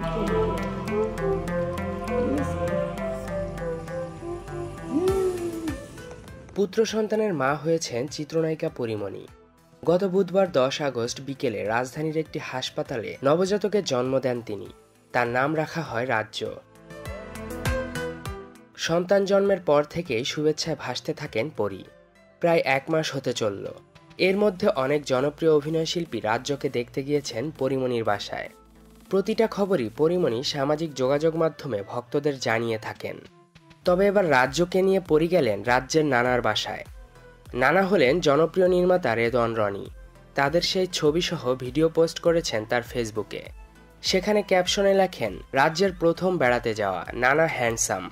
পুত্র সন্তানের মা হয়েছেন চিত্রনায়িকা পরীমণি। গত বুধবার 10 আগস্ট বিকেলে রাজধানীর একটি হাসপাতালে নবজাতকের জন্ম দেন তিনি। তার নাম রাখা হয় রাজ্য। সন্তান জন্মের পর থেকেই শুভেচ্ছায় ভাসতে থাকেন পরী। প্রায় 1 মাস হতে চলল। এর মধ্যে অনেক জনপ্রিয় অভিনয়শিল্পী রাজ্যকে দেখতে গিয়েছেন পরীমণির বাসায়। প্রতিটা খবরই পরীমণি সামাজিক যোগাযোগ মাধ্যমে ভক্তদের জানিয়ে থাকেন। তবে এবার রাজ্যকে নিয়ে পরী গেলেন রাজ্যের নানার বাসায়। নানা হলেন জনপ্রিয় নির্মাতা রেদওয়ান রনি। তাদের সেই ছবিসহ ভিডিও পোস্ট করেছেন তার ফেসবুকে। সেখানে ক্যাপশনে লেখেন, রাজ্যের প্রথম বেড়াতে যাওয়া নানা হ্যান্ডসাম।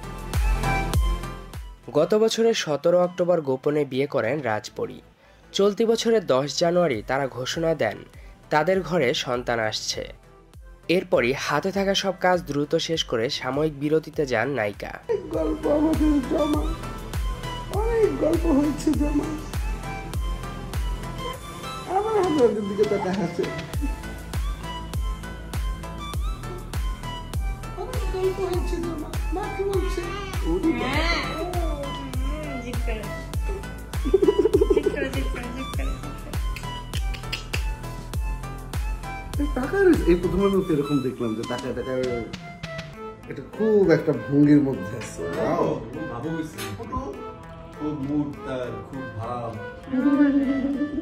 গত বছরের 17 অক্টোবর গোপনে বিয়ে করেন রাজপরী। চলতি বছরের 10 জানুয়ারি তারা ঘোষণা দেন তাদের ঘরে সন্তান আসছে। এরপরই হাতে থাকা সব কাজ দ্রুত শেষ করে সাময়িক বিরতিতে যান নায়িকা। অনেক গল্প হয়েছে জমা, আমার আপনাদের দিকে তাকা আছে, অনেক গল্প হয়েছে জমা। মা কি বলছে? টাকার এই প্রথমে এরকম দেখলাম যে টাকা টাকা এটা খুব একটা ভঙ্গির মধ্যে আছে। খুব মুড তার, খুব ভাব।